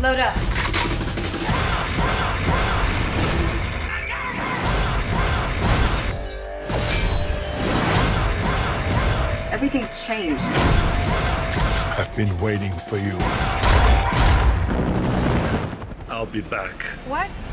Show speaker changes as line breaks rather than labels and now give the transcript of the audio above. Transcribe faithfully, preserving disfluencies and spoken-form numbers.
Load up. Everything's changed.
I've been waiting for you.
I'll be back.
What?